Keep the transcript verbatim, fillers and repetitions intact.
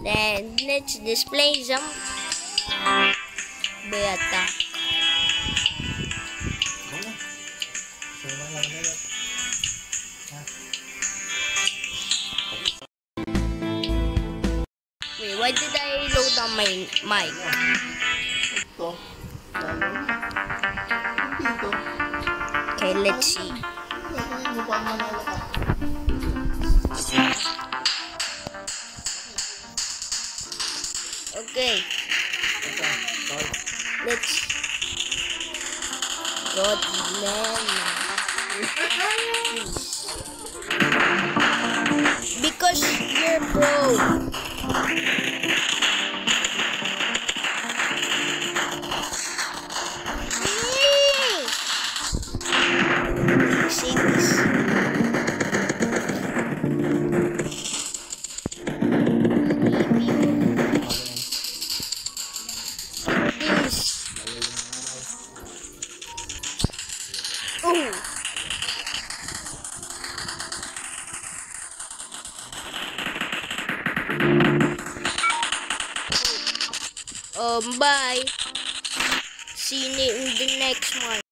Then let's display some beta. Wait, why did I load on my mic? Okay, let's see. Okay. Let's go to because you're broke. See this. Ooh. Um, bye. See you in the next one.